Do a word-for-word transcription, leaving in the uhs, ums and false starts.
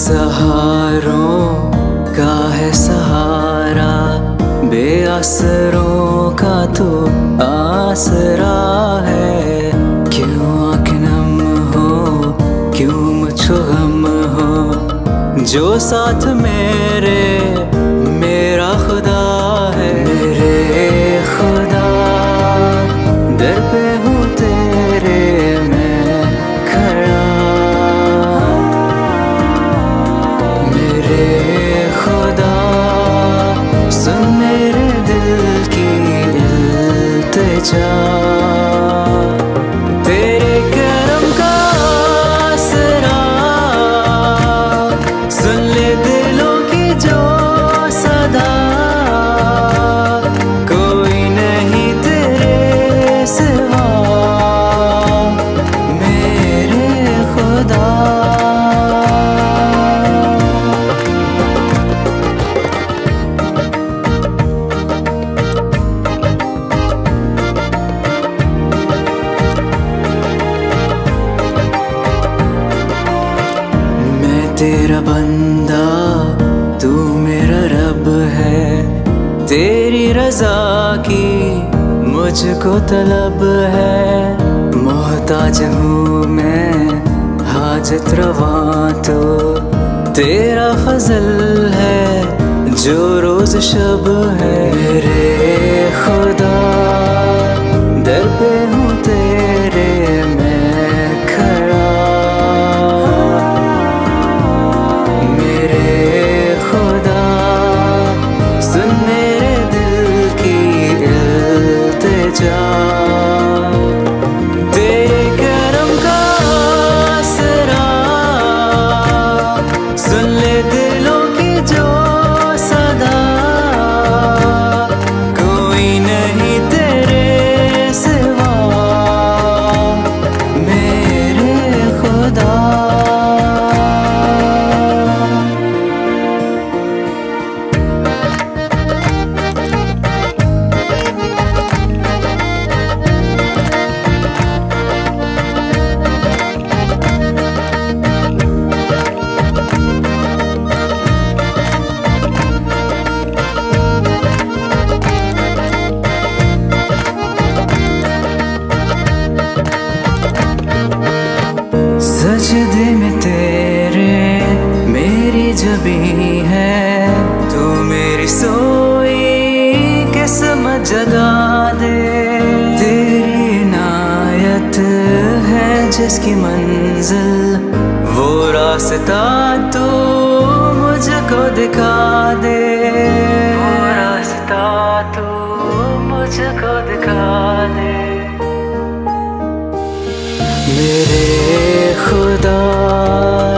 बेसहारों का है सहारा, बेआसरों का तो आसरा है। क्यों आँख नम हो, क्यों मुझको गम हो, जो साथ मेरे मेरा खुदा है। मेरे खुदा दर पे हूँ तेरे मैं खड़ा, मेरे खुदा सुन मेरे दिल की इल्तिजा। तेरे करम का आसरा सुन ले दिलों की जो सदा, कोई नहीं तेरे सिवा मेरे खुदा। तेरा बंदा तू मेरा रब है, तेरी रजा की मुझको तलब है। मोहताज हूँ मैं हाजत रवा तो तेरा फजल है जो रोज शब है। मेरे खुदा दर पे हूँ तेरे मैं खड़ा, तेरे करम का आसरा सुन ले दिलों की जो सदा, कोई नहीं तेरे सिवा मेरे खुदा। सजदे में तेरे मेरी जबी है, तू मेरी सोई किस्मत जगा दे। तेरी इनायत है जिसकी मंजिल, वो रास्ता तू मुझको दिखा दे। वो रास्ता तू मुझको दिखा दे। मेरे खुदा